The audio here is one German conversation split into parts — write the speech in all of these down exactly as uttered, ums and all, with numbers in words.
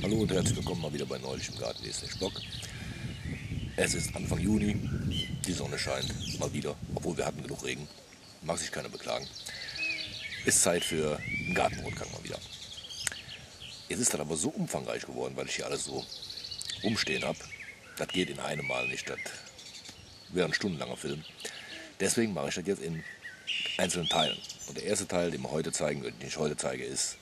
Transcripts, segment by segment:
Hallo und herzlich willkommen mal wieder bei Neulich im Garten Bock. Es ist Anfang Juni, die Sonne scheint mal wieder, obwohl wir hatten genug Regen, mag sich keiner beklagen. Ist Zeit für einen Gartenrundgang mal wieder. Es ist dann aber so umfangreich geworden, weil ich hier alles so rumstehen habe. Das geht in einem Mal nicht, das wäre ein stundenlanger Film. Deswegen mache ich das jetzt in einzelnen Teilen. Und der erste Teil, den wir heute zeigen, den ich heute zeige, ist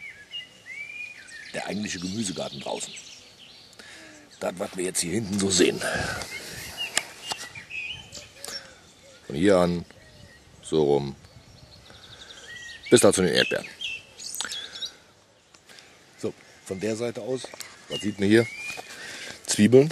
der eigentliche Gemüsegarten draußen. Das, was wir jetzt hier hinten so sehen. Von hier an, so rum, bis da zu den Erdbeeren. So, von der Seite aus, was sieht man hier? Zwiebeln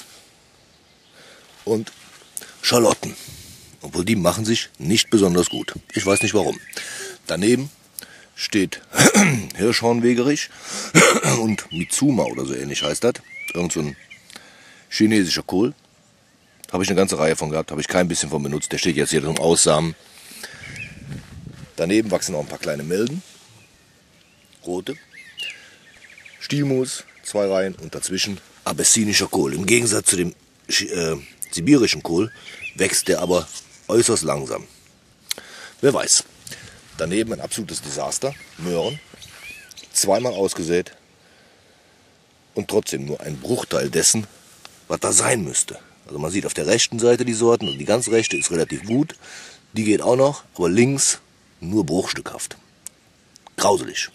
und Schalotten. Obwohl die machen sich nicht besonders gut. Ich weiß nicht warum. Daneben steht Hirschhornwegerich und Mitsuma oder so ähnlich heißt das. Irgend so ein chinesischer Kohl. Habe ich eine ganze Reihe von gehabt, habe ich kein bisschen von benutzt. Der steht jetzt hier zum Aussamen. Daneben wachsen auch ein paar kleine Milden. Rote. Stielmoos, zwei Reihen und dazwischen abessinischer Kohl. Im Gegensatz zu dem äh, sibirischen Kohl wächst der aber äußerst langsam. Wer weiß. Daneben ein absolutes Desaster, Möhren, zweimal ausgesät und trotzdem nur ein Bruchteil dessen, was da sein müsste. Also man sieht auf der rechten Seite die Sorten und die ganz rechte ist relativ gut, die geht auch noch, aber links nur bruchstückhaft. Grauselig.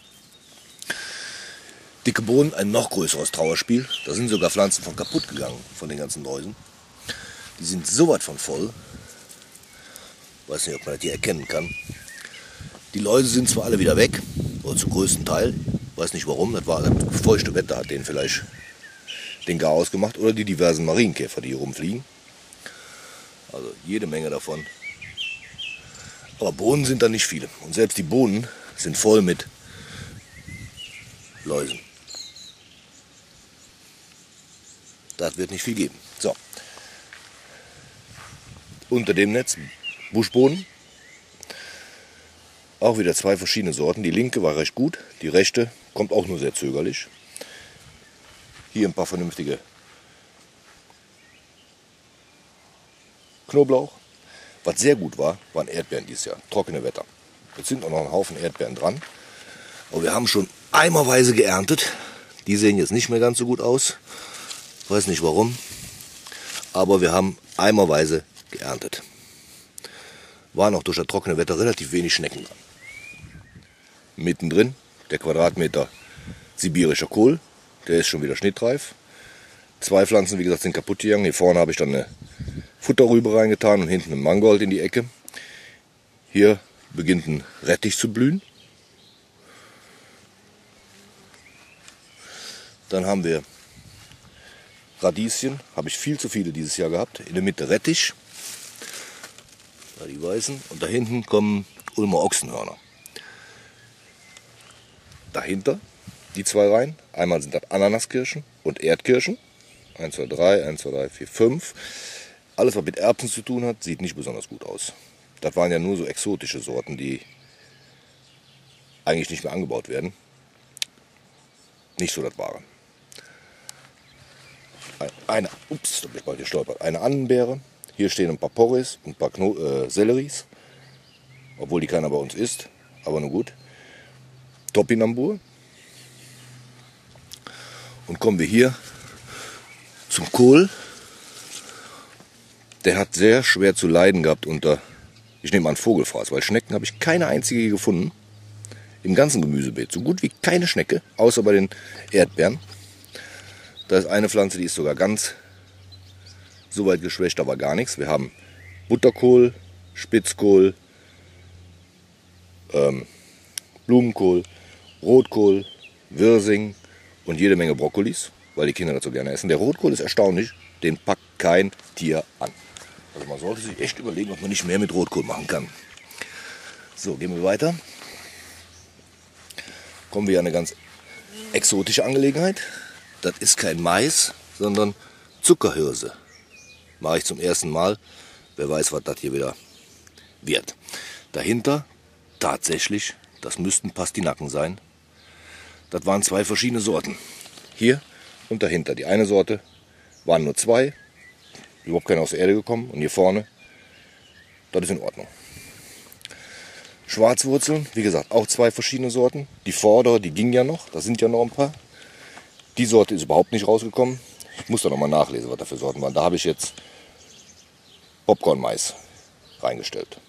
Dicke Bohnen, ein noch größeres Trauerspiel, da sind sogar Pflanzen von kaputt gegangen, von den ganzen Läusen. Die sind so was von voll, weiß nicht, ob man das hier erkennen kann. Die Läuse sind zwar alle wieder weg, oder zum größten Teil, weiß nicht warum, das war das feuchte Wetter, hat denen vielleicht den Garaus gemacht, oder die diversen Marienkäfer, die hier rumfliegen. Also jede Menge davon. Aber Bohnen sind da nicht viele. Und selbst die Bohnen sind voll mit Läusen. Das wird nicht viel geben. So. Unter dem Netz Buschbohnen. Auch wieder zwei verschiedene Sorten. Die linke war recht gut, die rechte kommt auch nur sehr zögerlich. Hier ein paar vernünftige Knoblauch. Was sehr gut war, waren Erdbeeren dieses Jahr. Trockene Wetter. Jetzt sind auch noch ein Haufen Erdbeeren dran. Aber wir haben schon eimerweise geerntet. Die sehen jetzt nicht mehr ganz so gut aus. Weiß nicht warum. Aber wir haben eimerweise geerntet. Waren auch durch das trockene Wetter relativ wenig Schnecken dran. Mittendrin der Quadratmeter sibirischer Kohl. Der ist schon wieder schnittreif. Zwei Pflanzen, wie gesagt, sind kaputt gegangen. Hier vorne habe ich dann eine Futterrübe reingetan und hinten ein Mangold in die Ecke. Hier beginnt ein Rettich zu blühen. Dann haben wir Radieschen. Habe ich viel zu viele dieses Jahr gehabt. In der Mitte Rettich. Da die weißen. Und da hinten kommen Ulmer Ochsenhörner. Dahinter die zwei Reihen. Einmal sind das Ananaskirschen und Erdkirschen. eins, zwei, drei, eins, zwei, drei, vier, fünf. Alles, was mit Erbsen zu tun hat, sieht nicht besonders gut aus. Das waren ja nur so exotische Sorten, die eigentlich nicht mehr angebaut werden. Nicht so das Wahre. Eine, ups, da bin ich bald gestolpert. Eine Annenbeere. Hier stehen ein paar Porris und ein paar Kno äh, Selleries. Obwohl die keiner bei uns isst. Aber nur gut. Topinambur. Und kommen wir hier zum Kohl. Der hat sehr schwer zu leiden gehabt unter, ich nehme an, Vogelfraß, weil Schnecken habe ich keine einzige gefunden. Im ganzen Gemüsebeet. So gut wie keine Schnecke, außer bei den Erdbeeren. Da ist eine Pflanze, die ist sogar ganz so weit geschwächt, aber gar nichts. Wir haben Butterkohl, Spitzkohl, ähm, Blumenkohl, Rotkohl, Wirsing und jede Menge Brokkolis, weil die Kinder das so gerne essen. Der Rotkohl ist erstaunlich, den packt kein Tier an. Also man sollte sich echt überlegen, ob man nicht mehr mit Rotkohl machen kann. So, gehen wir weiter. Kommen wir an eine ganz exotische Angelegenheit. Das ist kein Mais, sondern Zuckerhirse. Mache ich zum ersten Mal. Wer weiß, was das hier wieder wird. Dahinter tatsächlich, das müssten Pastinaken sein. Das waren zwei verschiedene Sorten. Hier und dahinter. Die eine Sorte waren nur zwei, überhaupt keine aus der Erde gekommen. Und hier vorne, das ist in Ordnung. Schwarzwurzeln, wie gesagt, auch zwei verschiedene Sorten. Die vordere, die ging ja noch, da sind ja noch ein paar. Die Sorte ist überhaupt nicht rausgekommen. Ich muss da nochmal nachlesen, was da für Sorten waren. Da habe ich jetzt Popcorn-Mais reingestellt.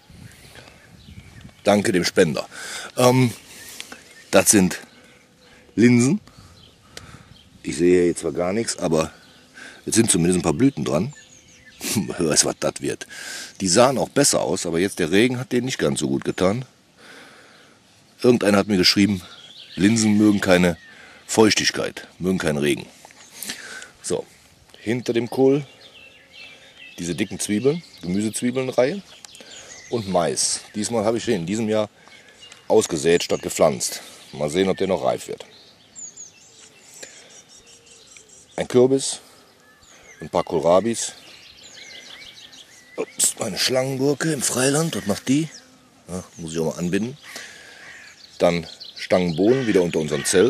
Danke dem Spender. Ähm, das sind Linsen. Ich sehe hier jetzt zwar gar nichts, aber jetzt sind zumindest ein paar Blüten dran. Wer weiß, was das wird. Die sahen auch besser aus, aber jetzt der Regen hat denen nicht ganz so gut getan. Irgendeiner hat mir geschrieben, Linsen mögen keine Feuchtigkeit, mögen keinen Regen. So, hinter dem Kohl diese dicken Zwiebeln, Gemüsezwiebelnreihe und Mais. Diesmal habe ich den in diesem Jahr ausgesät statt gepflanzt. Mal sehen, ob der noch reif wird. Ein Kürbis, ein paar Kohlrabis. Ups, meine Schlangengurke im Freiland, was macht die? Ja, muss ich auch mal anbinden. Dann Stangenbohnen wieder unter unserem Zelt.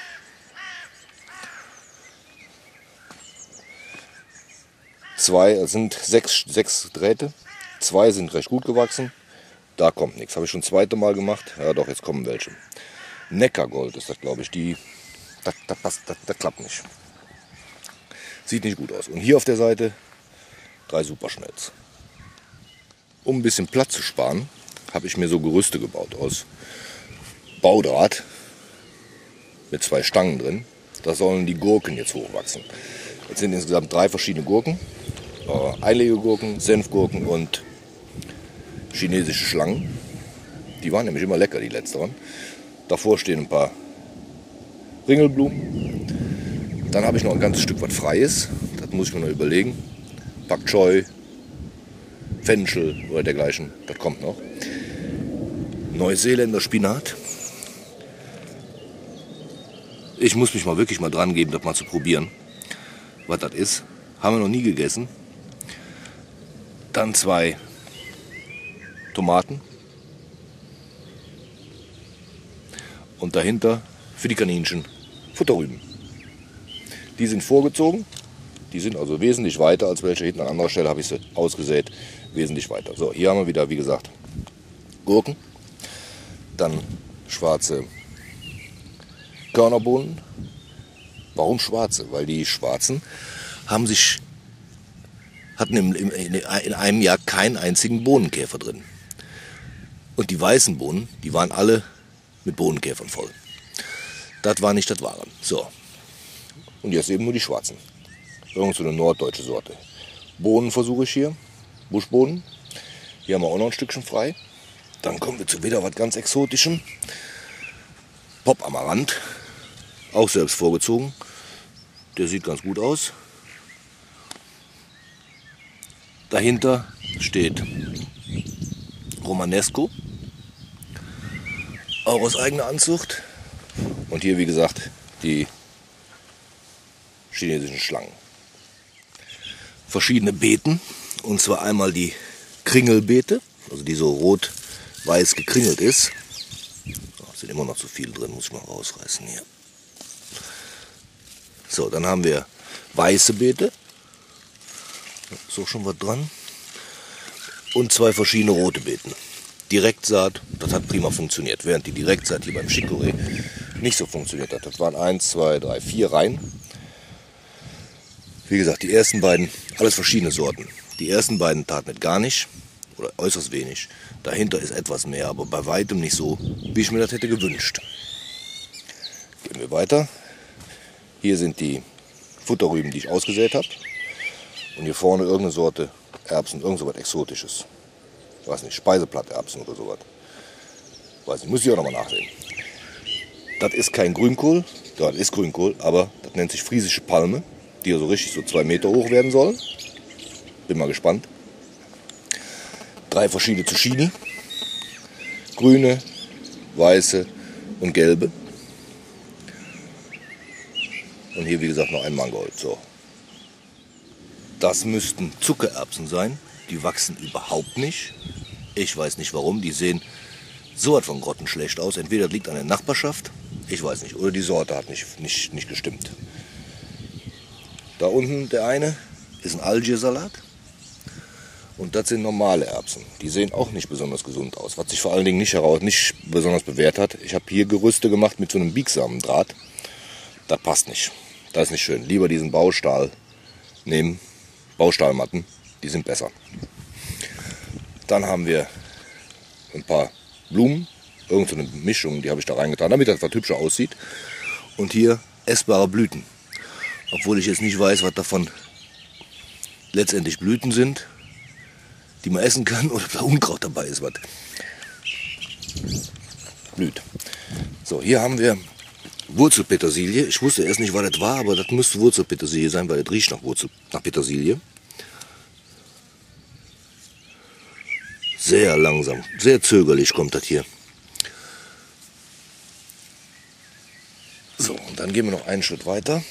Zwei, es sind sechs, sechs Drähte. Zwei sind recht gut gewachsen. Da kommt nichts. Habe ich schon das zweite Mal gemacht. Ja doch, jetzt kommen welche. Neckargold ist das, glaube ich. Die, das, das, passt, das, das klappt nicht. Sieht nicht gut aus. Und hier auf der Seite drei Superschnells. Um ein bisschen Platz zu sparen, habe ich mir so Gerüste gebaut aus Baudraht mit zwei Stangen drin. Da sollen die Gurken jetzt hochwachsen. Jetzt sind insgesamt drei verschiedene Gurken. Äh, Einlegegurken, Senfgurken und chinesische Schlangen. Die waren nämlich immer lecker, die letzteren. Davor stehen ein paar Ringelblumen. Dann habe ich noch ein ganzes Stück, was frei ist. Das muss ich mir noch überlegen. Pak Choi, Fenchel oder dergleichen. Das kommt noch. Neuseeländer Spinat. Ich muss mich mal wirklich mal dran geben, das mal zu probieren, was das ist. Haben wir noch nie gegessen. Dann zwei Tomaten. Und dahinter für die Kaninchen Futterrüben. Die sind vorgezogen. Die sind also wesentlich weiter als welche hinten. An anderer Stelle habe ich sie ausgesät. Wesentlich weiter. So, hier haben wir wieder, wie gesagt, Gurken. Dann schwarze Körnerbohnen. Warum schwarze? Weil die schwarzen haben sich, hatten im, im, in einem Jahr keinen einzigen Bohnenkäfer drin. Und die weißen Bohnen, die waren alle mit Bohnenkäfern voll. Das war nicht das Wahre. So. Und jetzt eben nur die schwarzen. Irgend so eine norddeutsche Sorte. Bohnen versuche ich hier. Buschbohnen. Hier haben wir auch noch ein Stückchen frei. Dann kommen wir zu wieder was ganz Exotischem. Pop Amaranth. Auch selbst vorgezogen. Der sieht ganz gut aus. Dahinter steht Romanesco. Auch aus eigener Anzucht. Und hier, wie gesagt, die chinesischen Schlangen. Verschiedene Beeten. Und zwar einmal die Kringelbeete, also die so rot-weiß gekringelt ist. Oh, sind immer noch zu viel drin, muss ich mal rausreißen hier. So, dann haben wir weiße Beete. Ist auch schon was dran. Und zwei verschiedene rote Beeten. Direktsaat, das hat prima funktioniert. Während die Direktsaat hier beim Chicorée nicht so funktioniert hat. Das waren eins, zwei, drei, vier Reihen. Wie gesagt, die ersten beiden, alles verschiedene Sorten. Die ersten beiden taten nicht gar nicht oder äußerst wenig. Dahinter ist etwas mehr, aber bei weitem nicht so, wie ich mir das hätte gewünscht. Gehen wir weiter. Hier sind die Futterrüben, die ich ausgesät habe. Und hier vorne irgendeine Sorte Erbsen, irgend so was Exotisches. Ich weiß nicht, Speiseblatterbsen oder sowas. Weiß nicht, muss ich auch nochmal nachsehen. Das ist kein Grünkohl, ja, das ist Grünkohl, aber das nennt sich friesische Palme, die also richtig so zwei Meter hoch werden soll. Bin mal gespannt. Drei verschiedene Zucchini. Grüne, weiße und gelbe. Und hier, wie gesagt, noch ein Mangold. So. Das müssten Zuckererbsen sein. Die wachsen überhaupt nicht. Ich weiß nicht warum. Die sehen so was von grottenschlecht aus. Entweder das liegt an der Nachbarschaft Ich weiß nicht. Oder die Sorte hat nicht, nicht, nicht gestimmt. Da unten der eine ist ein Algiersalat. Und das sind normale Erbsen. Die sehen auch nicht besonders gesund aus. Was sich vor allen Dingen nicht, heraus, nicht besonders bewährt hat. Ich habe hier Gerüste gemacht mit so einem biegsamen Draht. Das passt nicht. Das ist nicht schön. Lieber diesen Baustahl nehmen. Baustahlmatten. Die sind besser. Dann haben wir ein paar Blumen. Irgend so eine Mischung, die habe ich da reingetan, damit das was hübscher aussieht. Und hier essbare Blüten. Obwohl ich jetzt nicht weiß, was davon letztendlich Blüten sind, die man essen kann, oder ob da Unkraut dabei ist, was blüht. So, hier haben wir Wurzelpetersilie. Ich wusste erst nicht, was das war, aber das müsste Wurzelpetersilie sein, weil das riecht nach Wurzel, nach Petersilie. Sehr langsam, sehr zögerlich kommt das hier. So, und dann gehen wir noch einen Schritt weiter.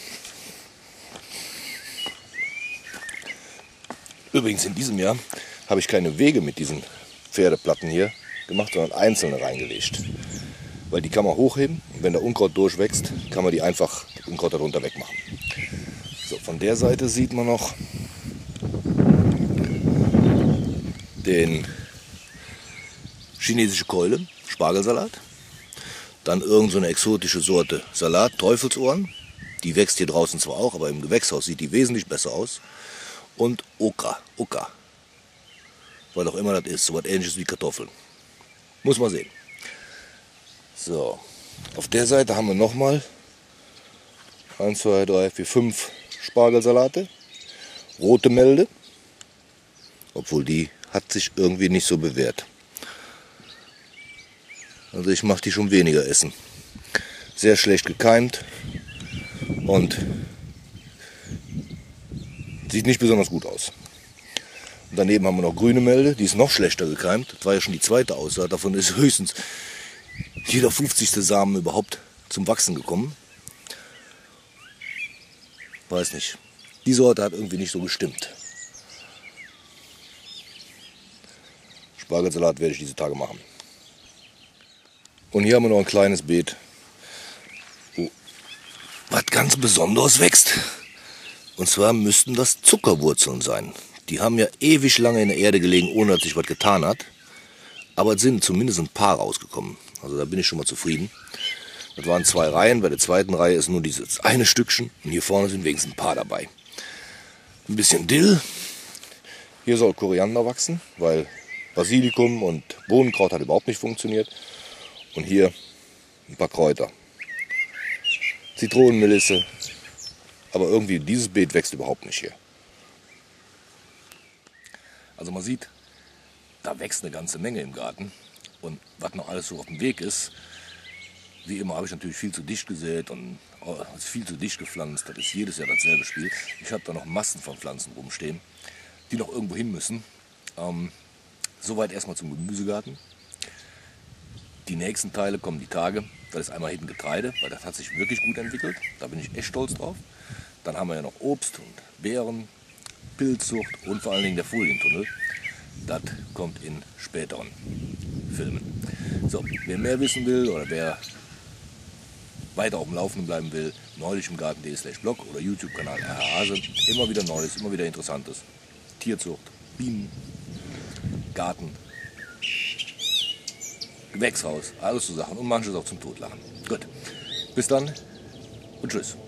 Übrigens in diesem Jahr habe ich keine Wege mit diesen Pferdeplatten hier gemacht, sondern einzelne reingelegt. Weil die kann man hochheben und wenn da Unkraut durchwächst, kann man die einfach, das Unkraut darunter wegmachen. So, von der Seite sieht man noch den chinesische Keule, Spargelsalat. Dann irgend so eine exotische Sorte Salat, Teufelsohren. Die wächst hier draußen zwar auch, aber im Gewächshaus sieht die wesentlich besser aus. Und Okra, Oka. Was auch immer das ist, so was ähnliches wie Kartoffeln. Muss man sehen. So, auf der Seite haben wir nochmal eins, zwei, drei, vier, fünf Spargelsalate. Rote Melde. Obwohl die hat sich irgendwie nicht so bewährt. Also ich mache die schon weniger essen. Sehr schlecht gekeimt und sieht nicht besonders gut aus. Und daneben haben wir noch grüne Melde, die ist noch schlechter gekeimt. Das war ja schon die zweite Aussaat. Davon ist höchstens jeder fünfzigste Samen überhaupt zum Wachsen gekommen. Weiß nicht. Die Sorte hat irgendwie nicht so gestimmt. Spargelsalat werde ich diese Tage machen. Und hier haben wir noch ein kleines Beet, wo was ganz Besonderes wächst. Und zwar müssten das Zuckerwurzeln sein. Die haben ja ewig lange in der Erde gelegen, ohne dass sich was getan hat. Aber es sind zumindest ein paar rausgekommen. Also da bin ich schon mal zufrieden. Das waren zwei Reihen, bei der zweiten Reihe ist nur dieses eine Stückchen. Und hier vorne sind wenigstens ein paar dabei. Ein bisschen Dill. Hier soll Koriander wachsen, weil Basilikum und Bohnenkraut hat überhaupt nicht funktioniert. Und hier ein paar Kräuter. Zitronenmelisse. Aber irgendwie dieses Beet wächst überhaupt nicht hier. Also man sieht, da wächst eine ganze Menge im Garten. Und was noch alles so auf dem Weg ist, wie immer habe ich natürlich viel zu dicht gesät und viel zu dicht gepflanzt. Das ist jedes Jahr dasselbe Spiel. Ich habe da noch Massen von Pflanzen rumstehen, die noch irgendwo hin müssen. Ähm, soweit erstmal zum Gemüsegarten. Die nächsten Teile kommen die Tage. Das ist einmal hinten Getreide, weil das hat sich wirklich gut entwickelt. Da bin ich echt stolz drauf. Dann haben wir ja noch Obst und Beeren, Pilzzucht und vor allen Dingen der Folientunnel. Das kommt in späteren Filmen. So, wer mehr wissen will oder wer weiter auf dem Laufenden bleiben will, neulich im Garten punkt de slash blog oder YouTube-Kanal R H Hase. Immer wieder Neues, immer wieder Interessantes. Tierzucht, Bienen, Garten, Gewächshaus, alles so Sachen und manches auch zum Totlachen. Gut, bis dann und tschüss.